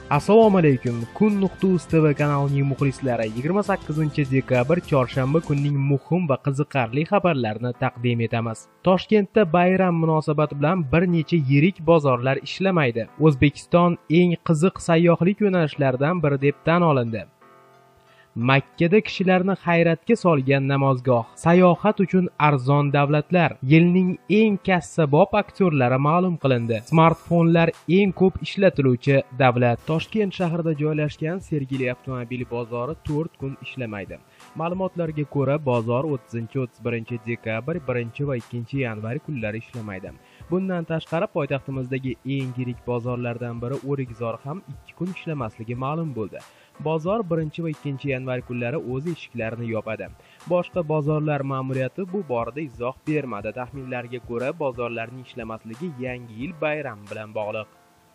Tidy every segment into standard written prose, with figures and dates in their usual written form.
Assalomu alaykum. Kun.uz TV kanalining muxlislari 28-dekabr chorshanba kunning muhim va qiziqarli xabarlarini taqdim etamiz. Toshkentda bayram munosabati bilan bir necha yirik bozorlar ishlamaydi. O'zbekiston eng qiziq sayyohlik yo'nalishlaridan biri deb tan olindi. Makkada kishilarni hayratga solgan namozgoh, sayohat uchun arzon davlatlar, yilning eng kassabob aktyorlari ma'lum qilindi. Smartfonlar eng ko'p ishlatiluvchi davlat. Toshkent shahrida joylashgan Sergeli avtomobil bozori 4 kun ishlamaydi. Ma'lumotlarga ko'ra, bozor 30-31 dekabr, 1 va 2 yanvar kunlari ishlamaydi. Bundan tashqari poytaxtimizdagi eng yirik bozorlardan biri O'rikzor ham 2 kun ishlamasligi ma'lum bo'ldi. Bozor 1 va 2 yanvar kunlari o'z eshiklarini yopadi. Boshqa bozorlar ma'muriyati bu borada izoh bermadi. Taxminlarga ko'ra, bozorlarning ishlamasligi Yangi yil bayrami bilan bog'liq.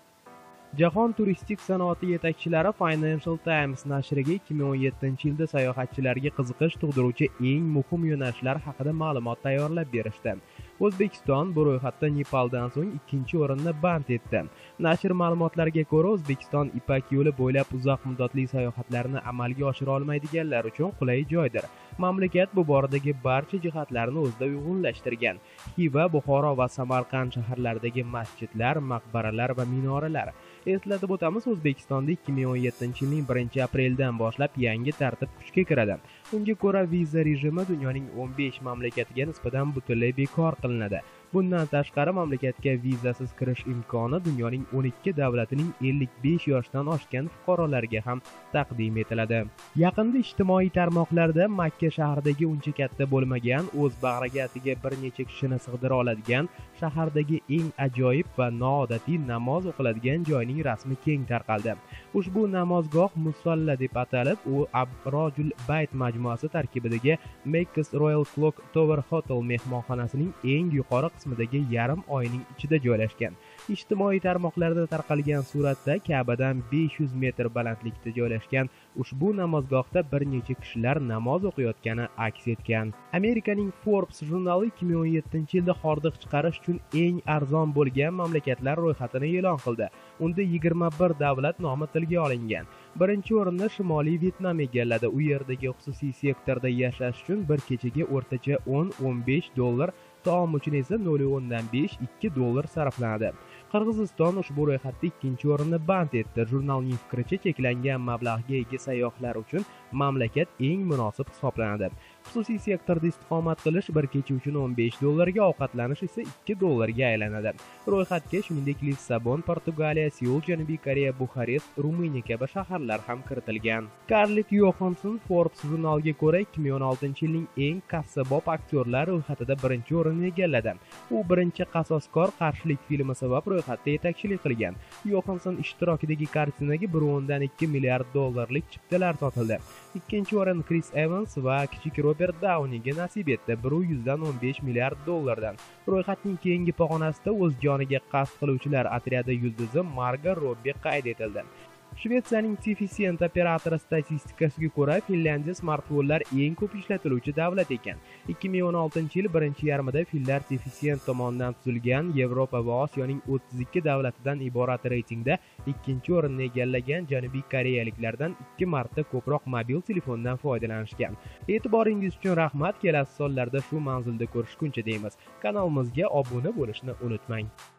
Jahon turistik sanoati yetakchilari Financial Times nashriga 2017-yilda sayohatchilarga qiziqish tug'diruvchi eng muhim yo'nalishlar haqida ma'lumot tayyorlab berishdi. O'zbekiston bu ro'yxatda Nepaldan so'ng 2-o'rinni band etdi. Nashr ma'lumotlariga ko'ra, O'zbekiston Ipak yo'li bo'ylab uzoq muddatli sayohatlarni amalga oshira olmaydiganlar uchun qulay joydir. Mamlakat bu boradagi barcha jihatlarni o'zida uyg'unlashtirgan. Xiva, Buxoro va Samarqand shaharlaridagi masjidlar, maqbaralar va minoralar. Eslatib o'tamiz, O'zbekistonda 2017-yilning 1-apreldan boshlab yangi tartib kuchga kiradi. Unga ko'ra, viza rejimi dunyoning 15 mamlakatiga nisbatan butunlay bekor qilinadi. Bundan tashqari, mamlakatga vizasiz kirish imkoni dunyoning 12 davlatining 55 yoshdan oshgan fuqarolariga ham taqdim etiladi. Yaqinda ijtimoiy tarmoqlarda Makka shahridagi uncha katta bo'lmagan, o'z bag'rigatiga bir necha kishini sig'dira oladigan, shahardagi eng ajoyib va noodatiy namoz o'qiladigan joyning rasmi keng tarqaldi. Ushbu namozgoh musalla deb atalib, u Abrojul Bayt majmuasi tarkibidagi Mekkas Royal Clock Tower Hotel mehmonxonasining eng yuqori qismidagi yarim oyning ichida joylashgan. Ijtimoiy tarmoqlarda tarqalgan suratda Ka'badan 500 metr balandlikda joylashgan ushbu namozgohda bir necha kishilar namoz o'qiyotgani aks etgan. Amerikaning Forbes jurnali 2017-yilda hordiq chiqarish uchun eng arzon bo'lgan mamlakatlar ro'yxatini e'lon qildi. Unda 21 davlat nomi tilga olingan. Birinchi o'rinni Shimoliy Vyetnam egalladi. U yerdagi xususiy sektorda yashash uchun bir kechaga o'rtacha 10-15 dollar, taom uchun esa 0.5-2 dollar sarflanadi. Qirg'iziston ushbu ro'yxatda 2-o'rinni band etdi. Jurnalning fikricha, cheklangan mablag'ga ega sayyohlar uchun mamlakat eng munosib hisoblanadi. Xususiy sektorda istiqomat qilish bir kecha uchun 15 dollarga, ovqatlanish esa 2 dollarga aylanadi. Ro'yxatga shuningdek Lissabon, Portugaliya, Seul, Janubiy Koreya, Buxarest, Ruminiya kabi shaharlar ham kiritilgan. Scarlett Johansson Forbes jurnaliga ko'ra 2016-yilning eng kassabob aktyorlar ro'yxatida 1-o'rinni egalladi. U birinchi Qasoskor qarshilik filmi sabab ro'yxatda yetakchilik qilgan. Johansson ishtirokidagi kartinaga 1.2 milliard dollarlik chiptalar sotildi. Ikkinchi o'rin Chris Evans va kichik Robert Downeyga nasib etdi, 115 milliard dollardan. Ro'yxatning keyingi pog'onasida o'z joniga qasd qiluvchilar otryadi yulduzi Margot Robbie qayd etildi. Shvetsiyaning Tifisent operatori statistikasiga ko'ra, Finlandiya smartfonlar eng ko'p ishlatiluvchi davlat ekan. 2016-yil birinchi yarmida finlar Tifisent tomonidan tuzilgan Yevropa va Osiyoning 32 davlatidan iborat reytingda 2-o'rinni egallagan Janubiy koreyaliklardan 2 marta ko'proq mobil telefondan foydalanishgan. E'tiboringiz uchun rahmat. Kelasi sonlarda shu manzilda ko'rishguncha deymiz. Kanalimizga obuna bo'lishni unutmang.